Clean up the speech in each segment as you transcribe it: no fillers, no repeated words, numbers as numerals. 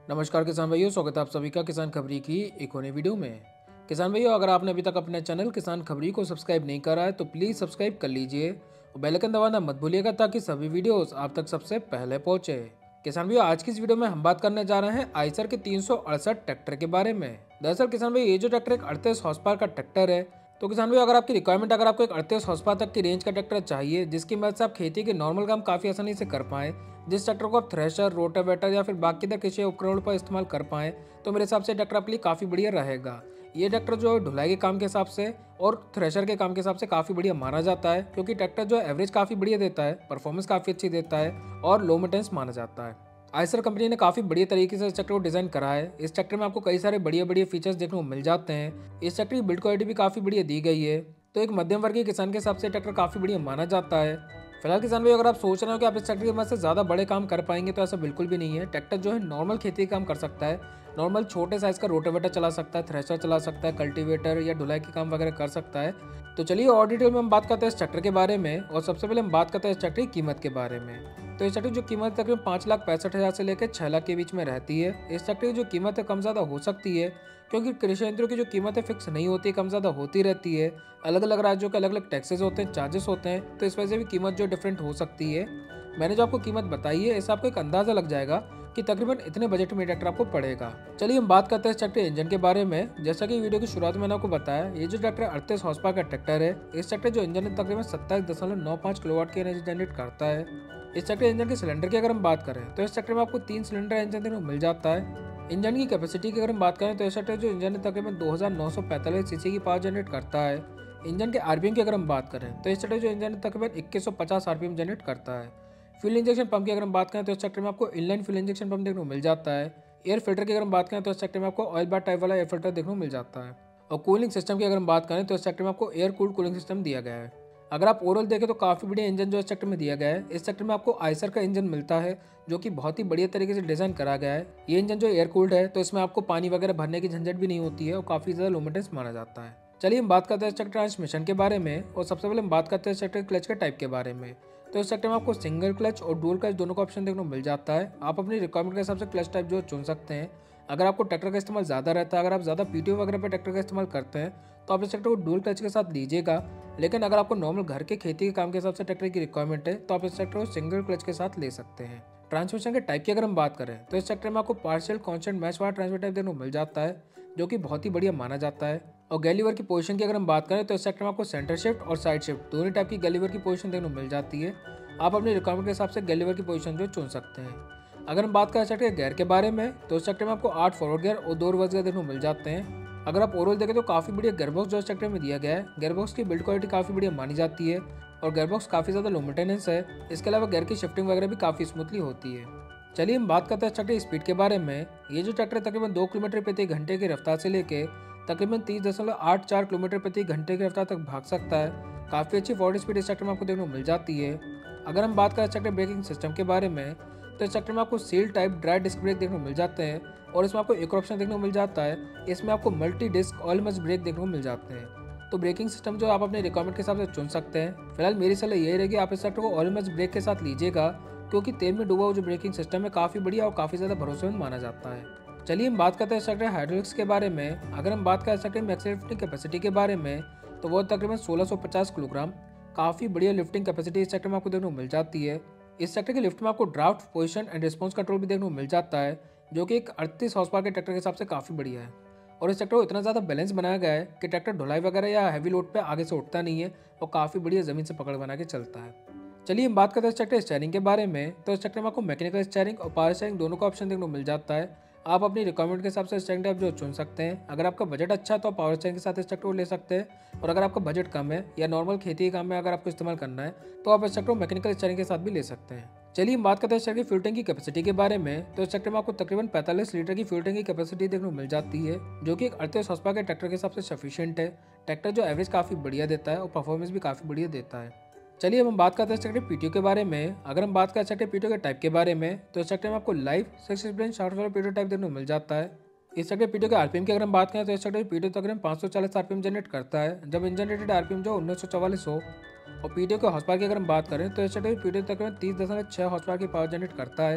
नमस्कार किसान भाइयों, स्वागत है आप सभी का किसान खबरी की एक और नई वीडियो में। किसान भाइयों, अगर आपने अभी तक अपने चैनल किसान खबरी को सब्सक्राइब नहीं करा है तो प्लीज़ सब्सक्राइब कर लीजिए और बेल आइकन दबाना मत भूलिएगा ताकि सभी वीडियोस आप तक सबसे पहले पहुंचे। किसान भाइयों, आज की इस वीडियो में हम बात करने जा रहे हैं आइसर के 368 ट्रैक्टर के बारे में। दरअसल किसान भाई, ये जो ट्रैक्टर एक 38 हॉर्स पावर का ट्रैक्टर है। तो किसान भाई, अगर आपकी रिक्वायरमेंट, अगर आपको एक 38 हॉर्स पावर तक की रेंज का ट्रैक्टर चाहिए जिसकी मदद से आप खेती के नॉर्मल काम काफ़ी आसानी से कर पाएं, जिस ट्रैक्टर को आप थ्रेशर, रोटावेटर या फिर बाकी इधर कृषि उपकरणों पर इस्तेमाल कर पाएं, तो मेरे हिसाब से ट्रैक्टर आपके लिए काफ़ी बढ़िया रहेगा। ये ट्रैक्टर जो है ढुलाई के काम के हिसाब से और थ्रेशर के काम के हिसाब से काफ़ी बढ़िया माना जाता है, क्योंकि ट्रैक्टर जो है एवरेज काफ़ी बढ़िया देता है, परफॉर्मेंस काफ़ी अच्छी देता है और लो मेंटेनेंस माना जाता है। आइसर कंपनी ने काफ़ी बढ़िया तरीके से इस ट्रैक्टर को डिज़ाइन करा है। इस ट्रैक्टर में आपको कई सारे बढ़िया बढ़िया फीचर्स देखने को मिल जाते हैं। इस ट्रैक्टर की बिल्ड क्वालिटी भी काफ़ी बढ़िया दी गई है। तो एक मध्यम वर्गीय किसान के हिसाब से ट्रैक्टर काफ़ी बढ़िया माना जाता है। फिलहाल किसान भाई, अगर आप सोच रहे हो कि आप इस ट्रैक्टर की मदद से ज़्यादा बड़े काम कर पाएंगे, तो ऐसा बिल्कुल भी नहीं है। ट्रैक्टर जो है नॉर्मल खेती का काम कर सकता है, नॉर्मल छोटे साइज़ का रोटावेटर चला सकता है, थ्रेशर चला सकता है, कल्टीवेटर या ढुलाई के काम वगैरह कर सकता है। तो चलिए और डिटेल में हम बात करते हैं इस ट्रैक्टर के बारे में। और सबसे पहले हम बात करते हैं इस ट्रैक्टर की कीमत के बारे में। तो इस ट्रैक्टर की जो कीमत तकरीबन 5,65,000 से लेकर 6 लाख के बीच में रहती है। इस ट्रैक्टर की जो कीमत है कम ज़्यादा हो सकती है, क्योंकि कृषि यंत्रों की जो कीमत है फिक्स नहीं होती, कम ज़्यादा होती रहती है। अलग अलग राज्यों के अलग अलग टैक्सेस होते हैं, चार्जेस होते हैं, तो इस वजह से भी कीमत जो डिफरेंट हो सकती है। मैंने जो आपको कीमत बताई है, इससे आपको एक अंदाज़ा लग जाएगा कि तकरीबन इतने बजट में ट्रैक्टर आपको पड़ेगा। चलिए हम बात करते हैं इस ट्रैक्टर इंजन के बारे में। जैसा कि वीडियो की शुरुआत में मैंने आपको बताया, ये जो ट्रैक्टर 38 हॉर्स पावर का ट्रैक्टर है। इस ट्रैक्टर जो इंजन है तकरीबन 27.95 किलोवाट की एनर्जी जनरेट करता है। इस ट्रैक्टर इंजन के सिलेंडर की अगर हम बात करें तो इस ट्रैक्टर में आपको 3 सिलेंडर इंजन देखने को मिल जाता है। इंजन की कैपेसिटी की अगर हम बात करें तो इस ट्रैक्टर जो इंजन है तकरीबन 2945 सीसी की पावर जनरेट करता है। इंजन के आरपीएम की अगर हम बात करें तो इस ट्रैक्टर जो इंजन है तकरीबन 2150 आरपीएम जनरेट करता है। फ्यूल इंजेक्शन पंप की अगर हम बात करें तो इस ट्रैक्टर में आपको इनलाइन फ्यूल इंजेक्शन पंप देखने को मिल जाता है। एयर फिल्टर की अगर हम बात करें तो इस ट्रैक्टर में आपको ऑयल बार टाइप वाला एयर फिल्टर देखने को मिल जाता है। और कूलिंग सिस्टम की अगर हम बात करें तो इस ट्रैक्टर में आपको एयर कूल्ड कूलिंग सिस्टम दिया गया है। अगर आप ओवरऑल देखें तो काफ़ी बढ़िया इंजन जो इस सेक्टर में दिया गया है। इस सेक्टर में आपको आइसर का इंजन मिलता है, जो कि बहुत ही बढ़िया तरीके से डिज़ाइन करा गया है। ये इंजन जो एयर कूल्ड है, तो इसमें आपको पानी वगैरह भरने की झंझट भी नहीं होती है और काफ़ी ज़्यादा लो मेंटेनेंस माना जाता है। चलिए हम बात करते हैं इस ट्रैक्टर ट्रांसमिशन के बारे में। और सबसे पहले हम बात करते हैं इस ट्रैक्टर क्लच के टाइप के बारे में। तो इस सेक्टर में आपको सिंगल क्लच और डुअल क्लच दोनों का ऑप्शन देखने को मिल जाता है। आप अपनी रिक्वायरमेंट के हिसाब से क्लच टाइप जो चुन सकते हैं। अगर आपको ट्रैक्टर का इस्तेमाल ज़्यादा रहता है, अगर आप ज़्यादा पीटीओ वगैरह पर ट्रैक्टर का इस्तेमाल करते हैं, तो आप इस ट्रैक्टर को डुअल क्लच के साथ लीजिएगा। लेकिन अगर आपको नॉर्मल घर के खेती के काम के हिसाब से ट्रैक्टर की रिक्वायरमेंट है, तो आप इस ट्रैक्टर को सिंगल क्लच के साथ ले सकते हैं। ट्रांसमिशन के टाइप की अगर हम बात करें तो इस ट्रैक्टर में आपको पार्शियल कांस्टेंट मैच वाला ट्रांसमिशन टाइप देखने को मिल जाता है, जो कि बहुत ही बढ़िया माना जाता है। और गैलीवर की पोजीशन की अगर हम बात करें तो इस ट्रैक्टर में आपको सेंटर शिफ्ट और साइड शिफ्ट दोनों टाइप की गैलीवर की पोजीशन देखने को मिल जाती है। आप अपनी रिक्वायरमेंट के हिसाब से गैलीवर की पोजीशन जो चुन सकते हैं। अगर हम बात करें इस ट्रैक्टर के गियर के बारे में, तो इस ट्रैक्टर में आपको 8 फॉरवर्ड गियर और 2 रिवर्स गियर देखने को मिल जाते हैं। अगर आप ओवरऑल देखें तो काफ़ी बढ़िया गियरबॉक्स जो इस ट्रैक्टर में दिया गया है, गियरबॉक्स की बिल्ड क्वालिटी काफ़ी बढ़िया मानी जाती है और गियरबॉक्स काफ़ी ज़्यादा लो मेंटेनेंस है। इसके अलावा गियर की शिफ्टिंग वगैरह भी काफ़ी स्मूथली होती है। चलिए हम बात करते हैं इस ट्रैक्टर की स्पीड के बारे में। ये जो ट्रैक्टर तकरीबन 2 किलोमीटर प्रति घंटे की रफ्तार से लेके तकरीबन 30.84 किलोमीटर प्रति घंटे की रफ्तार तक भाग सकता है। काफ़ी अच्छी फॉरवर्ड स्पीड इस ट्रैक्टर में आपको देखने को मिल जाती है। अगर हम बात करें इस ट्रैक्टर ब्रेकिंग सिस्टम के बारे में, तो इस ट्रैक्टर में आपको seal type dry disc brake देखने को मिल जाते हैं। और इसमें आपको एक और ऑप्शन देखने को मिल जाता है, इसमें आपको multi disc oil immersed brake देखने को मिल जाते हैं। तो ब्रेकिंग सिस्टम जो आप अपने रिक्वायरमेंट के हिसाब से चुन सकते हैं। फिलहाल मेरी सलाह ये रहेगी आप इस ट्रैक्टर को ऑयल मस्ट ब्रेक के साथ लीजिएगा, क्योंकि तेल में डूबा हुआ जो ब्रेकिंग सिस्टम है काफ़ी बढ़िया और काफ़ी ज़्यादा भरोसेमंद माना जाता है। चलिए हम बात करते हैं इस ट्रैक्टर हाइड्रोलिक्स के बारे में। अगर हम बात करें इस ट्रैक्टर में एक्सेल लिफ्टिंग कैपेसिटी के बारे में, तो वो तकरीबन 1650 किलोग्राम काफ़ी बढ़िया लिफ्टिंग कैपेसिटी इस ट्रैक्टर में आपको देखने को मिल जाती है। इस ट्रैक्टर की लिफ्ट में आपको draft, position and response control भी देखने को मिल जाता है, जो कि एक 38 हॉर्स पावर के ट्रैक्टर के हिसाब से काफ़ी बढ़िया है। और इस ट्रैक्टर को इतना ज़्यादा बैलेंस बनाया गया है कि ट्रैक्टर ढुलाई वगैरह या हैवी लोड पे आगे से उठता नहीं है और काफ़ी बढ़िया ज़मीन से पकड़ बना के चलता है। चलिए हम बात करते हैं इस ट्रैक्टर स्टीयरिंग के बारे में। तो इस ट्रैक्टर में आपको मैकेनिकल स्टीयरिंग और पावर स्टीयरिंग दोनों का ऑप्शन देखने को मिल जाता है। आप अपनी रिक्वायरमेंट के हिसाब से स्टीयरिंग टाइप जो चुन सकते हैं। अगर आपका बजट अच्छा है तो आप पावर स्टीयरिंग के साथ इस ट्रैक्टर को ले सकते हैं, और अगर आपका बजट कम है या नॉर्मल खेती के काम में अगर आपको इस्तेमाल करना है, तो आप इस ट्रैक्टर को मैकेनिकल स्टीयरिंग के साथ भी ले सकते हैं। चलिए हम बात करते हैं इस ट्रैक्टर की फ्यूल टैंक की कैपेसिटी के बारे में। तो इस ट्रैक्टर में आपको तकरीबन 45 लीटर की फ्यूल टैंक की कैपेसिटी देखने को मिल जाती है, जो कि एक 38 हॉर्स पावर के ट्रैक्टर के हिसाब से सफिशिएंट है। ट्रैक्टर जो एवरेज काफ़ी बढ़िया देता है और परफॉर्मेंस भी काफ़ी बढ़िया देता है। चलिए अब हम बात करते हैं इस ट्रैक्टर पीटीओ के बारे में। अगर हम बात करें इस ट्रैक्टर पीटीओ के टाइप के बारे में, तो इस ट्रैक्टर में आपको लाइव 6 स्प्रिंग शाफ्ट वाला पीटीओ टाइप देखने को मिल जाता है। इस ट्रैक्टर पीटीओ के आरपीएम की अगर हम बात करें तो इस ट्रैक्टर पीटीओ तकरीबन 540 आरपीएम जनरेट करता है, जब इंजन रेटेड आरपीएम जो 1944 हो। और पीटीओ के हॉर्स पावर की अगर हम बात करें तो इस ट्रैक्टर पीटीओ तकरीबन 30.6 हॉर्स पावर की पावर जनरेट करता है।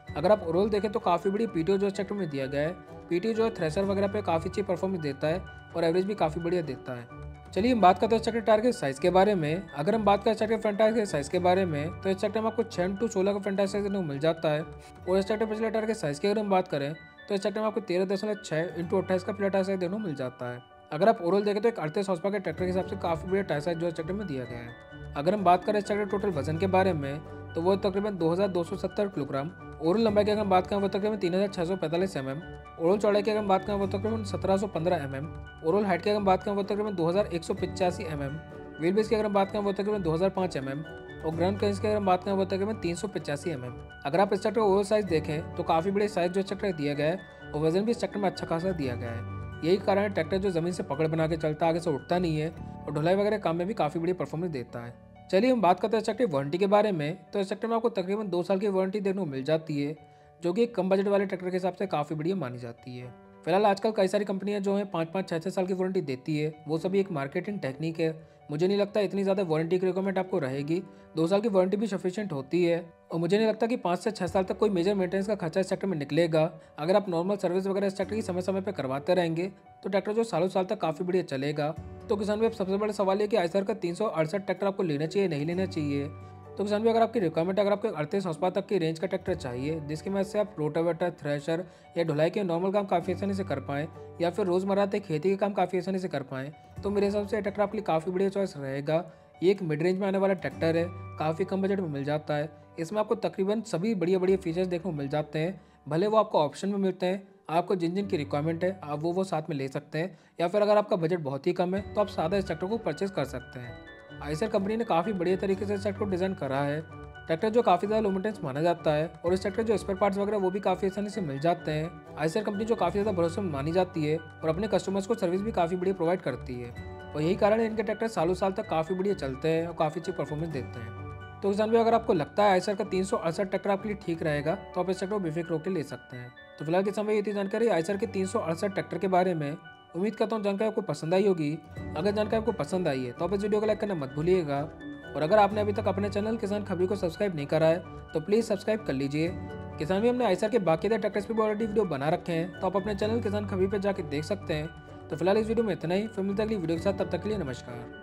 अगर आप ओवरऑल देखें तो काफ़ी बड़ी पीटीओ जो इस ट्रैक्टर में दिया गया है। पीटीओ जो है थ्रेशर वगैरह पे काफ़ी अच्छी परफॉर्मेंस देता है और एवरेज भी काफ़ी बढ़िया देता है। चलिए हम बात करते हैं इस ट्रैक्टर टायर के साइज़ के बारे में। अगर हम बात करें इस ट्रैक्टर के फ्रंट टायर के साइज़ के बारे में तो इस ट्रैक्टर में आपको 6 टू 16 का फ्रंट टायर साइज देखने को मिल जाता है। और इस ट्रैक्टर पिछले टायर के साइज़ की अगर हम बात करें तो इस ट्रैक्टर में आपको 13.6 इंटू 28 का पिछला टायर साइज देखने को मिल जाता है। अगर आप ओवरऑल देखें तो एक 38 हॉर्स पावर के ट्रैक्टर के हिसाब से काफ़ी बड़ा टायर साइज जो इस ट्रैक्टर में दिया गया है। अगर हम बात करें इस ट्रैक्टर टोटल वजन के बारे में तो वो तकरीबन 2270 किलोग्राम। ओवरऑल लंबाई की अगर हम बात करें वो तकरीबन 3645 mm। ओवरऑल चौड़ाई की अगर हम बात करें वो तकरीबन 1715 mm। ओवरऑल हाइट की अगर हम बात करें वो तकरीबन 2185 mm। व्हील बेस की अगर हम बात करें वो तकरीबन 2005 mm। और ग्राउंड क्लियरेंस की अगर हम बात करें वो तकरीबन 385 mm। अगर आप इस ट्रैक्टर का ओवरऑल साइज देखें तो काफ़ी बड़े साइज जो इस ट्रैक्टर दिया गया है और वजन भी इस ट्रैक्टर में अच्छा खासा दिया गया है। यही कारण है ट्रैक्टर जो ज़मीन से पकड़ बना के चलता है, आगे से उठता नहीं है और ढुलाई वगैरह काम में भी काफ़ी बड़ी परफॉर्मेंस देता है। चलिए हम बात करते हैं इस ट्रैक्टर की वारंटी के बारे में। तो इस ट्रैक्टर में आपको तकरीबन 2 साल की वारंटी देखने को मिल जाती है, जो कि एक कम बजट वाले ट्रैक्टर के हिसाब से काफ़ी बढ़िया मानी जाती है। फिलहाल आजकल कई सारी कंपनियां जो हैं 5-5, 6-6 साल की वारंटी देती है, वो सभी एक मार्केटिंग टेक्निक है। मुझे नहीं लगता इतनी ज़्यादा वारंटी की रिक्वायरमेंट आपको रहेगी। 2 साल की वारंटी भी सफिशिएंट होती है और मुझे नहीं लगता कि 5 से 6 साल तक कोई मेजर मेंटेनेंस का खर्चा इस ट्रैक्टर में निकलेगा। अगर आप नॉर्मल सर्विस वगैरह इस ट्रैक्टर की समय समय पर करवाते रहेंगे तो ट्रैक्टर जो सालों साल तक काफ़ी बढ़िया चलेगा। तो किसान भाई अब सबसे बड़ा सवाल है कि आयसर का 368 ट्रैक्टर आपको लेना चाहिए नहीं लेना चाहिए। तो किसान भाई अगर आपकी रिक्वायरमेंट अगर आपको 38 हॉर्स पावर तक की रेंज का ट्रैक्टर चाहिए जिसकी मदद से आप रोटावेटर, थ्रेशर या ढुलाई के नॉर्मल काम काफ़ी आसानी से कर पाएँ या फिर रोज़मर्रा के खेती के काम काफ़ी आसानी से कर पाएँ, तो मेरे हिसाब से ये ट्रैक्टर आपके लिए काफ़ी बढ़िया चॉइस रहेगा। ये एक मिड रेंज में आने वाला ट्रैक्टर है, काफ़ी कम बजट में मिल जाता है। इसमें आपको तकरीबन सभी बढ़िया बढ़िया फीचर्स देखने को मिल जाते हैं, भले वो आपको ऑप्शन में मिलते हैं। आपको जिन जिन की रिक्वायरमेंट है आप वो साथ में ले सकते हैं, या फिर अगर आपका बजट बहुत ही कम है तो आप सादा इस ट्रैक्टर को परचेज कर सकते हैं। आइसर कंपनी ने काफ़ी बढ़िया तरीके से इस ट्रैक्टर को डिज़ाइन करा है। ट्रैक्टर जो काफ़ी ज़्यादा लो मेंटेनेंस माना जाता है और इस ट्रैक्टर जो स्पेयर पार्ट्स वगैरह वो भी काफ़ी आसानी से मिल जाते हैं। आइसर कंपनी जो काफ़ी ज़्यादा भरोसेमंद मानी जाती है और अपने कस्टमर्स को सर्विस भी काफ़ी बढ़िया प्रोवाइड करती है, और यही कारण है इनके ट्रैक्टर सालों साल तक काफ़ी बढ़िया चलते हैं और काफ़ी अच्छी परफॉर्मेंस देते हैं। तो किसान भाई अगर आपको लगता है आइसर का 368 ट्रैक्टर आपके लिए ठीक रहेगा तो आप इस ट्रैक्टर को बेफिक्र होकर ले सकते हैं। तो फिलहाल किसान भाई ये थी जानकारी आइसर के 368 ट्रैक्टर के बारे में। उम्मीद करता हूँ जानकारी आपको पसंद आई होगी। अगर जानकारी आपको पसंद आई है तो आप इस वीडियो को लाइक करना मत भूलिएगा, और अगर आपने अभी तक अपने चैनल किसान खबरी को सब्सक्राइब नहीं करा है तो प्लीज़ सब्सक्राइब कर लीजिए। किसान भी हमने आइसर के बाकायदा ट्रैक्टर्स पे भी ऑलरेडी वीडियो बना रखे हैं, तो आप अपने चैनल किसान खबरी पे जाके देख सकते हैं। तो फिलहाल इस वीडियो में इतना ही, फिर मिलते हैं अगली वीडियो के साथ, तब तक के लिए नमस्कार।